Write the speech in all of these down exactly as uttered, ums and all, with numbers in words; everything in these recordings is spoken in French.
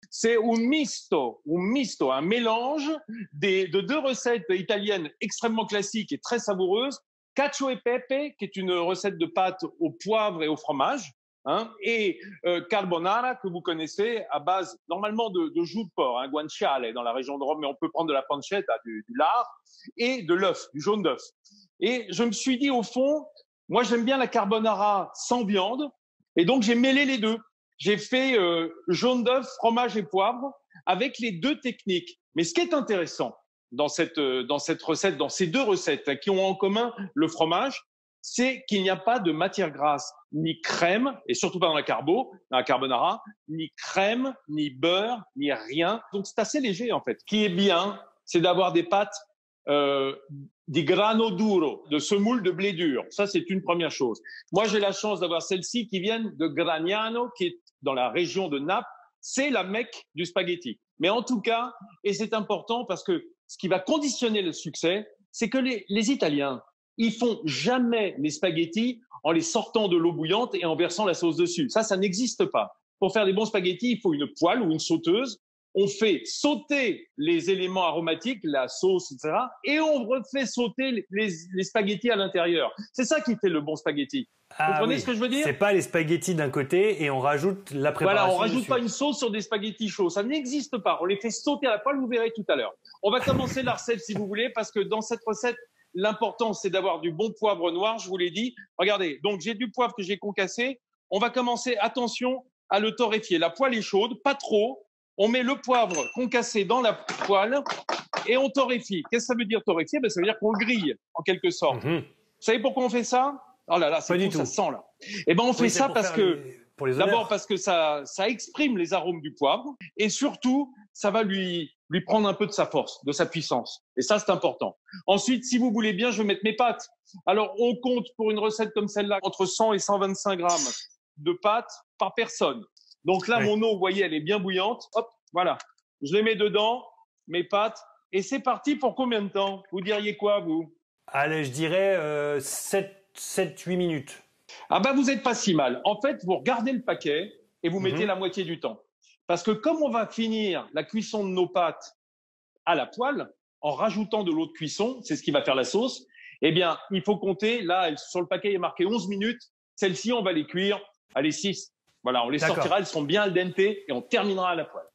C'est un misto, un misto, un mélange des, de deux recettes italiennes extrêmement classiques et très savoureuses. Cacio e pepe, qui est une recette de pâte au poivre et au fromage, hein, et euh, carbonara, que vous connaissez, à base normalement de, de joues de porc, hein, guanciale dans la région de Rome, mais on peut prendre de la pancetta, du, du lard, et de l'œuf, du jaune d'œuf. Et je me suis dit, au fond, moi j'aime bien la carbonara sans viande, et donc j'ai mêlé les deux. J'ai fait euh, jaune d'œuf, fromage et poivre, avec les deux techniques. Mais ce qui est intéressant dans cette, euh, dans cette recette, dans ces deux recettes hein, qui ont en commun le fromage, c'est qu'il n'y a pas de matière grasse, ni crème, et surtout pas dans la carbo, dans la carbonara, ni crème, ni beurre, ni rien. Donc c'est assez léger en fait. Ce qui est bien, c'est d'avoir des pâtes euh, di grano duro, de semoule de blé dur. Ça, c'est une première chose. Moi, j'ai la chance d'avoir celles-ci qui viennent de Gragnano, qui est dans la région de Naples. C'est la Mecque du spaghetti. Mais en tout cas, et c'est important parce que ce qui va conditionner le succès, c'est que les, les Italiens, ils font jamais les spaghettis en les sortant de l'eau bouillante et en versant la sauce dessus. Ça, ça n'existe pas. Pour faire des bons spaghettis, il faut une poêle ou une sauteuse. On fait sauter les éléments aromatiques, la sauce, et cetera, et on refait sauter les, les spaghettis à l'intérieur. C'est ça qui fait le bon spaghetti. Ah, vous comprenez oui. ce que je veux dire? C'est pas les spaghettis d'un côté et on rajoute la préparation. Voilà, on rajoute dessus. pas une sauce sur des spaghettis chauds. Ça n'existe pas. On les fait sauter à la poêle, vous verrez tout à l'heure. On va commencer la recette si vous voulez, parce que dans cette recette, l'important, c'est d'avoir du bon poivre noir, je vous l'ai dit. Regardez, donc j'ai du poivre que j'ai concassé. On va commencer, attention, à le torréfier. La poêle est chaude, pas trop. On met le poivre concassé dans la poêle et on torréfie. Qu'est-ce que ça veut dire torréfier? Ben, ça veut dire qu'on grille, en quelque sorte. Mm-hmm. Vous savez pourquoi on fait ça? Oh là là, c'est tout, ça sent là. Eh ben, on fait oui, ça parce que, les... d'abord parce que ça, ça exprime les arômes du poivre et surtout, ça va lui, lui prendre un peu de sa force, de sa puissance. Et ça, c'est important. Ensuite, si vous voulez bien, je vais mettre mes pâtes. Alors, on compte pour une recette comme celle-là entre cent et cent vingt-cinq grammes de pâtes par personne. Donc là, oui. Mon eau, vous voyez, elle est bien bouillante. Hop, voilà. Je les mets dedans, mes pâtes. Et c'est parti pour combien de temps? Vous diriez quoi, vous? Allez, je dirais euh, sept huit minutes. Ah ben, vous n'êtes pas si mal. En fait, vous regardez le paquet et vous mettez mm-hmm. la moitié du temps. Parce que comme on va finir la cuisson de nos pâtes à la poêle, en rajoutant de l'eau de cuisson, c'est ce qui va faire la sauce, eh bien, il faut compter. Là, sur le paquet, il est marqué onze minutes. Celles-ci, on va les cuire, allez, six. Voilà, on les sortira, elles seront bien al dente et on terminera à la poêle.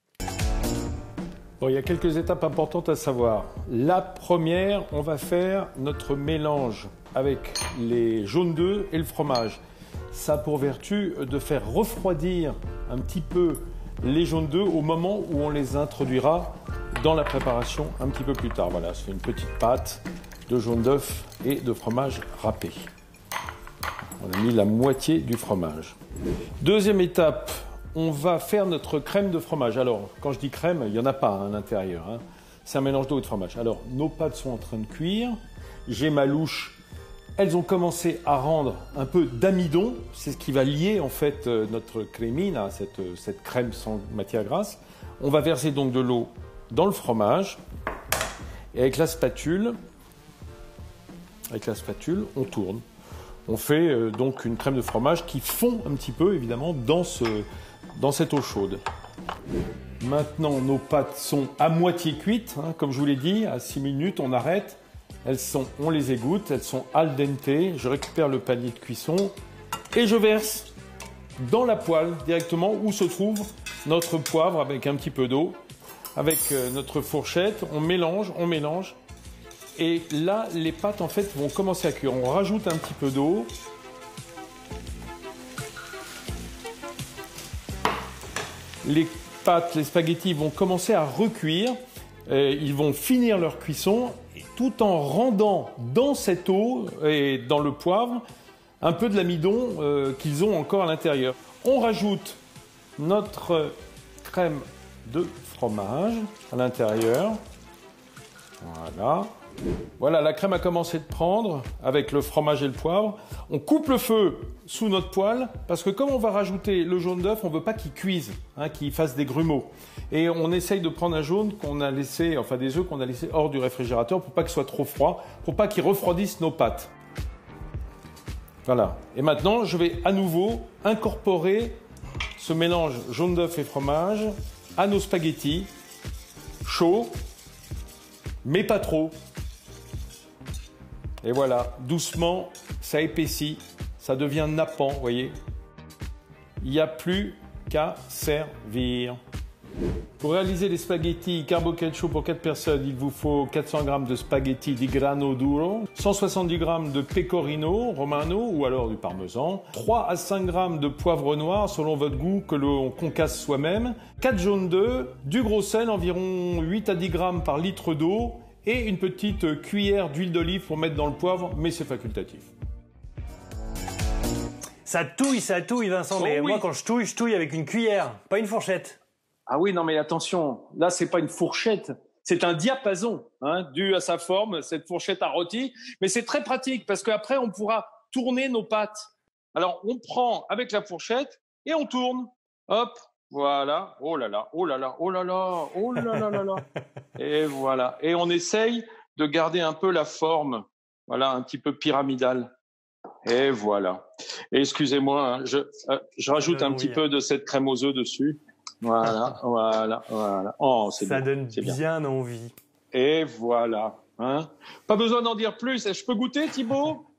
Bon, il y a quelques étapes importantes à savoir. La première, on va faire notre mélange avec les jaunes d'œufs et le fromage. Ça a pour vertu de faire refroidir un petit peu les jaunes d'œufs au moment où on les introduira dans la préparation un petit peu plus tard. Voilà, c'est une petite pâte de jaune d'œuf et de fromage râpé. On a mis la moitié du fromage. Deuxième étape, on va faire notre crème de fromage. Alors, quand je dis crème, il n'y en a pas hein, à l'intérieur. Hein. C'est un mélange d'eau et de fromage. Alors, nos pâtes sont en train de cuire. J'ai ma louche. Elles ont commencé à rendre un peu d'amidon. C'est ce qui va lier en fait notre crémine, cette, cette crème sans matière grasse. On va verser donc de l'eau dans le fromage. Et avec la spatule, avec la spatule, on tourne. On fait euh, donc une crème de fromage qui fond un petit peu, évidemment, dans, ce, dans cette eau chaude. Maintenant, nos pâtes sont à moitié cuites. Hein, comme je vous l'ai dit, à six minutes, on arrête. Elles sont, on les égoutte, elles sont al dente. Je récupère le panier de cuisson et je verse dans la poêle directement où se trouve notre poivre avec un petit peu d'eau. Avec euh, notre fourchette, on mélange, on mélange. Et là, les pâtes, en fait, vont commencer à cuire. On rajoute un petit peu d'eau. Les pâtes, les spaghettis vont commencer à recuire. Et ils vont finir leur cuisson tout en rendant dans cette eau et dans le poivre un peu de l'amidon euh, qu'ils ont encore à l'intérieur. On rajoute notre crème de fromage à l'intérieur. Voilà. Voilà, la crème a commencé de prendre avec le fromage et le poivre. On coupe le feu sous notre poêle parce que comme on va rajouter le jaune d'œuf, on ne veut pas qu'il cuise, hein, qu'il fasse des grumeaux. Et on essaye de prendre un jaune qu'on a laissé, enfin des œufs qu'on a laissés hors du réfrigérateur pour pas qu'il soit trop froid, pour pas qu'il refroidisse nos pâtes. Voilà. Et maintenant, je vais à nouveau incorporer ce mélange jaune d'œuf et fromage à nos spaghettis, chauds, mais pas trop. Et voilà, doucement, ça épaissit, ça devient nappant, vous voyez. Il n'y a plus qu'à servir. Pour réaliser les spaghettis carbo ketchup pour quatre personnes, il vous faut quatre cents grammes de spaghetti di grano duro, cent soixante-dix grammes de pecorino romano ou alors du parmesan, trois à cinq grammes de poivre noir selon votre goût que l'on concasse soi-même, quatre jaunes d'œufs, du gros sel environ huit à dix grammes par litre d'eau et une petite cuillère d'huile d'olive pour mettre dans le poivre, mais c'est facultatif. Ça touille, ça touille, Vincent, Oh mais oui. moi, quand je touille, je touille avec une cuillère, pas une fourchette. Ah oui, non mais attention, là c'est pas une fourchette, c'est un diapason, hein, dû à sa forme, cette fourchette à rôti. Mais c'est très pratique parce qu'après on pourra tourner nos pâtes. Alors on prend avec la fourchette et on tourne. Hop, voilà. Oh là là, oh là là, oh là là, oh là là là là. Et voilà. Et on essaye de garder un peu la forme, voilà, un petit peu pyramidale. Et voilà. Et excusez-moi, hein, je, euh, je rajoute un petit peu de cette crème aux œufs dessus. Voilà, voilà, voilà. Oh, c'est Ça bien, donne c'est bien. bien envie. Et voilà. Hein. Pas besoin d'en dire plus. Je peux goûter, Thibaut?